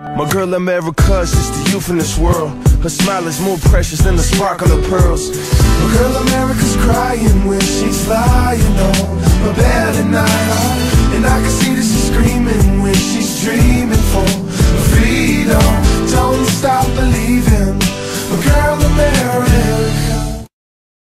My girl America's just the youth in this world. Her smile is more precious than the sparkle of pearls. My girl America's crying when she's flying on my bed at night.